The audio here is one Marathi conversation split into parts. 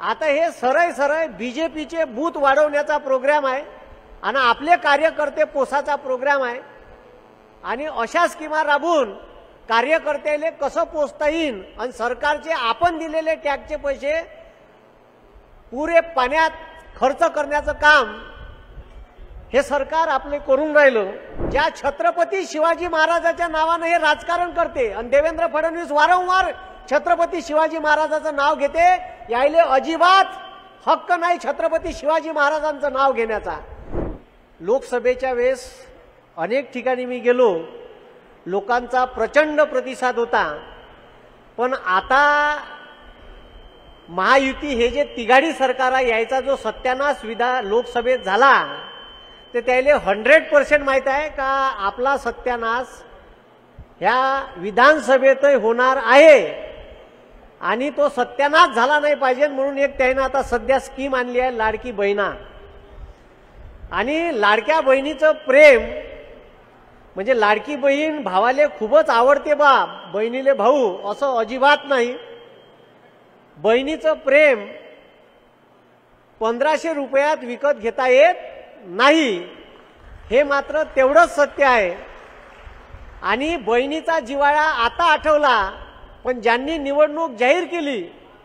आता हे सरळ सरळ बीजेपीचे बूथ वाढवण्याचा प्रोग्राम आहे आणि आपले कार्यकर्ते पोसाचा प्रोग्राम आहे आणि अशा स्कीमा राबवून कार्यकर्त्याले कसं पोसता येईल आणि सरकारचे आपण दिलेले टॅक्सचे पैसे पुरे पाण्यात खर्च करण्याचं काम हे सरकार आपले करून राहिलं। ज्या छत्रपती शिवाजी महाराजांच्या नावाने हे राजकारण करते आणि देवेंद्र फडणवीस वारंवार छत्रपती शिवाजी महाराजांचं नाव घेते, यायले अजिबात हक्क नाही छत्रपती शिवाजी महाराजांचं नाव घेण्याचा। लोकसभेच्या वेळेस अनेक ठिकाणी मी गेलो, लोकांचा प्रचंड प्रतिसाद होता, पण आता महायुती हे जे तिघाडी सरकार आहे याचा जो सत्यानाश लोकसभेत झाला ते त्याले 100% माहित आहे का आपला सत्यानाश ह्या विधानसभेतही होणार आहे आणि तो सत्यानाश झाला नाही पाहिजे म्हणून एक त्याने आता सध्या स्कीम आणली आहे लाडकी बहिणा। आणि लाडक्या बहिणीचं प्रेम म्हणजे लाडकी बहीण भावाले खूपच आवडते बा, बहिणीले भाऊ असं अजिबात नाही। बहिणीचं प्रेम 1500 रुपयात विकत घेता येत नाही, हे मात्र तेवढंच सत्य आहे। आणि बहिणीचा जिव्हाळा आता आठवला, पण ज्यांनी निवडणूक जाहीर केली,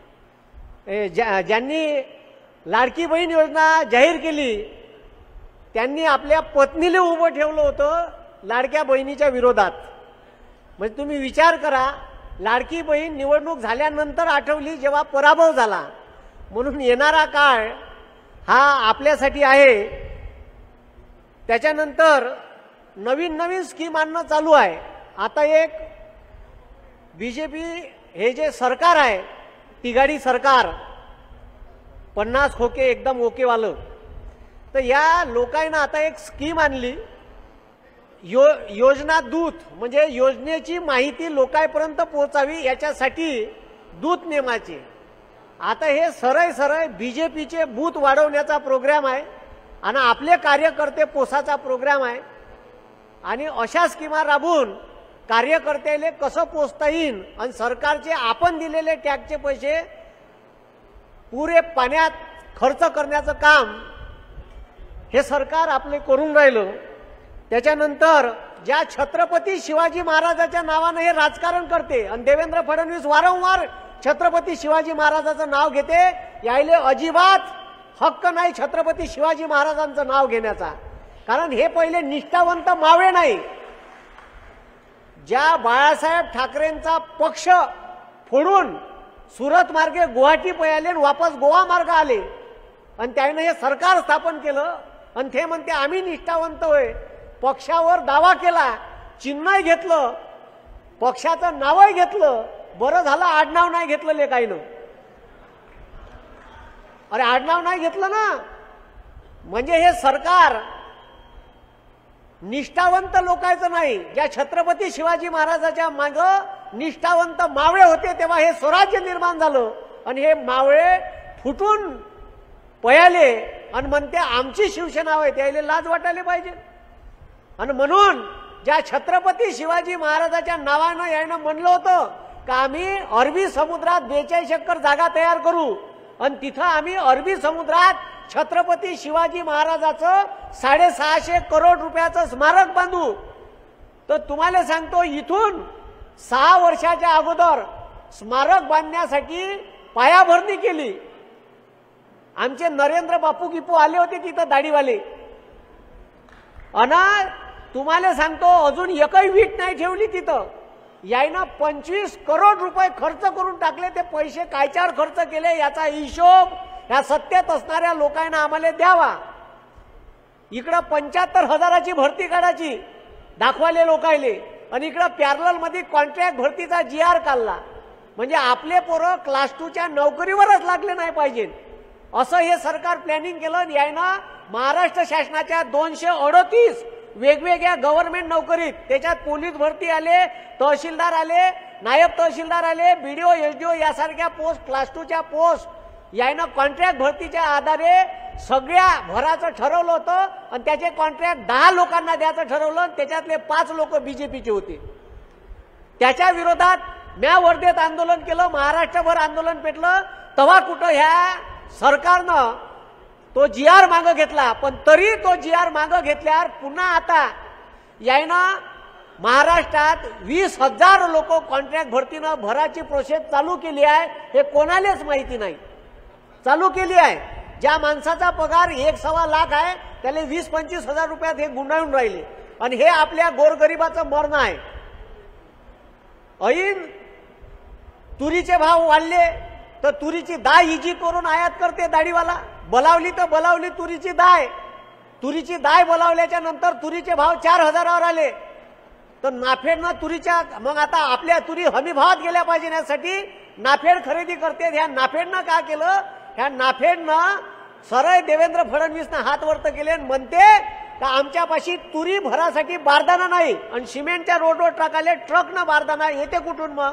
ज्यांनी लाडकी बहीण योजना जाहीर केली, त्यांनी आपल्या पत्नीला उभं ठेवलं होतं लाडक्या बहिणीच्या विरोधात। म्हणजे तुम्ही विचार करा, लाडकी बहीण निवडणूक झाल्यानंतर आठवली जेव्हा पराभव झाला। म्हणून येणारा काळ हा आपल्यासाठी आहे। त्याच्यानंतर नवीन नवीन स्कीम आणणं चालू आहे। आता एक बीजेपी हे जे सरकार आहे तिघाडी सरकार 50 खोके एकदम ओकेवालं, तर या लोकांना आता एक स्कीम आणली योजना दूत, म्हणजे योजनेची माहिती लोकांपर्यंत पोहोचावी याच्यासाठी दूत नेमाचे। आता हे सरळ सरळ बीजेपीचे बूथ वाढवण्याचा प्रोग्राम आहे आणि आपले कार्यकर्ते पोसाचा प्रोग्राम आहे आणि अशा स्कीमा राबवून कार्यकर्त्याले कसं पोसता येईल आणि सरकारचे आपण दिलेले टॅक्सचे पैसे पुरे पाण्यात खर्च करण्याचं काम हे सरकार आपले करून राहिलं। त्याच्यानंतर ज्या छत्रपती शिवाजी महाराजांच्या नावाने हे राजकारण करते आणि देवेंद्र फडणवीस वारंवार छत्रपती शिवाजी महाराजांचं नाव घेते, यायले अजिबात हक्क नाही छत्रपती शिवाजी महाराजांचं नाव घेण्याचा। कारण हे पहिले निष्ठावंत मावळे नाही। ज्या बाळासाहेब ठाकरेंचा पक्ष फोडून सुरत मार्गे गुवाहाटी पयाले वापस गोवा मार्ग आले आणि त्याने हे सरकार स्थापन केलं आणि ते म्हणते आम्ही निष्ठावंत होय, पक्षावर दावा केला, चिन्ह घेतलं, पक्षाचं नावही घेतलं, बरं झालं आडनाव नाही घेतलं लेकाईनं। अरे आडनाव नाही घेतलं ना, म्हणजे हे सरकार निष्ठावंत लोकांचं नाही। ज्या छत्रपती शिवाजी महाराजांच्या मागं निष्ठावंत मावळे होते तेव्हा हे स्वराज्य निर्माण झालं आणि हे मावळे फुटून पयाले आणि म्हणते आमची शिवसेना आहे, त्याला लाज वाटायला पाहिजे। आणि म्हणून ज्या छत्रपती शिवाजी महाराजांच्या नावानं यानं म्हणलं होतं का आम्ही अरबी समुद्रात 42 एकर जागा तयार करू आणि तिथं आम्ही अरबी समुद्रात छत्रपती शिवाजी महाराजांचं 650 करोड रुपयाचं स्मारक बांधू। तर तुम्हाला सांगतो इथून 6 वर्षाच्या अगोदर स्मारक बांधण्यासाठी पायाभरणी केली। आमचे नरेंद्र बापू गिपू आले होते तिथं दाढीवाले, आणि तुम्हाला सांगतो अजून एकही वीट नाही ठेवली तिथं। यायनं 25 करोड रुपये खर्च करून टाकले, ते पैसे कायच्यावर खर्च केले याचा हिशोब ह्या सत्तेत असणाऱ्या लोकांना आम्हाला द्यावा। इकडं 75,000ची भरती काढायची दाखवाले लोकायले आणि इकडं पॅरलल मध्ये कॉन्ट्रॅक्ट भरतीचा GR काढला, म्हणजे आपले पोरं क्लास 2च्या नोकरीवरच लागले नाही पाहिजे असं हे सरकार प्लॅनिंग केलं। यायनं महाराष्ट्र शासनाच्या 238 वेगवेगळ्या गव्हर्नमेंट नोकरीत, त्याच्यात पोलीस भरती आले, तहसीलदार आले, नायब तहसीलदार आले, BDO SDO यासारख्या पोस्ट क्लास 2च्या पोस्ट यायनं कॉन्ट्रॅक्ट भरतीच्या आधारे सगळ्या भराचं ठरवलं होतं आणि त्याचे कॉन्ट्रॅक्ट 10 लोकांना द्यायचं ठरवलं आणि त्याच्यातले 5 लोक बीजेपीचे होते। त्याच्या विरोधात म्या वर्धेत आंदोलन केलं, महाराष्ट्रभर आंदोलन पेटलं, तेव्हा कुठं ह्या सरकारनं तो GR मागं घेतला, पण तरी तो GR मागं घेतल्यावर पुन्हा आता यायनं महाराष्ट्रात 20,000 लोक कॉन्ट्रॅक्ट भरतीनं भराची प्रोसेस चालू केली आहे. हे कोणालाच माहिती नाही. चालू केली आहे. ज्या माणसाचा पगार 1.25 लाख आहे त्याला 20-25 हजार रुपयात हे गुंडाळून राहिले आणि हे आपल्या गोरगरिबाचं मरण आहे. ऐन तुरीचे भाव वाढले तर तुरीची डाळ इजी करून आयात करते दाढीवाला. बोलावली तर बोलावली तुरीची डाळ. तुरीची डाळ बोलावल्याच्या नंतर तुरीचे भाव 4,000वर आले. तर नाफेडनं तुरीच्या मग आता आपल्या तुरी हमी भावात गेल्या पाहिजे यासाठी नाफेड खरेदी करते. ह्या नाफेडनं काय केलं? ह्या नाफेडनं सरळ देवेंद्र फडणवीसनं हात वरत केले आणि म्हणते का आमच्यापाशी तुरी भरासाठी बारदाना नाही आणि सिमेंटच्या रोडवर टाकाले ट्रकनं बारदाना येते कुठून मग?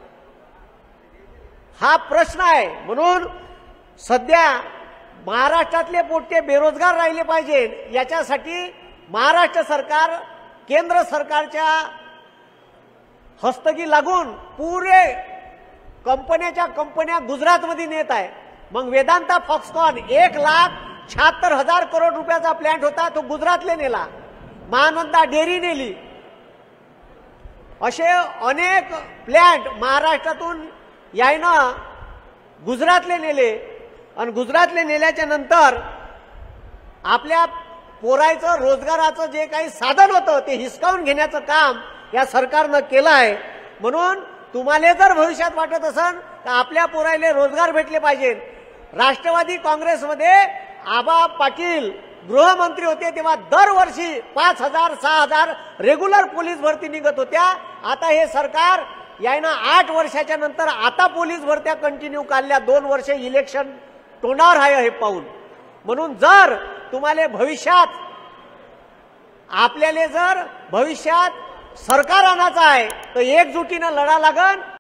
हा प्रश्न आहे. म्हणून सध्या महाराष्ट्रातले पोट्टे बेरोजगार राहिले पाहिजे याच्यासाठी महाराष्ट्र सरकार केंद्र सरकारच्या हस्तगी लागून पुरे कंपन्या गुजरातमध्ये नेत आहे. मग वेदांता फॉक्सकॉन 1,76,000 करोड रुपयाचा प्लॅन्ट होता तो गुजरातले नेला. महानंदा डेअरी नेली. असे अनेक प्लॅन्ट महाराष्ट्रातून यायनं गुजरातले नेले आणि गुजरातले नेल्याच्या नंतर आपल्या पोरायचं रोजगाराचं जे काही साधन होतं ते हिसकावून घेण्याचं काम या सरकारनं केलं आहे. म्हणून तुम्हाला जर भविष्यात वाटत असेल तर आपल्या पोरायले रोजगार भेटले पाहिजे. राष्ट्रवादी काँग्रेसमध्ये आबा पाटील गृहमंत्री होते तेव्हा दरवर्षी 5,000-6,000 रेग्युलर पोलीस भरती निघत होत्या. आता हे सरकार यायनं 8 वर्षाच्या नंतर आता पोलीस भरत्या कंटिन्यू काढल्या. 2 वर्ष इलेक्शन तोंडावर आहे हे पाहून. म्हणून जर तुम्हाला भविष्यात आपल्याला जर भविष्यात सरकार आणायचं आहे तर एकजुटीनं लढा लागन.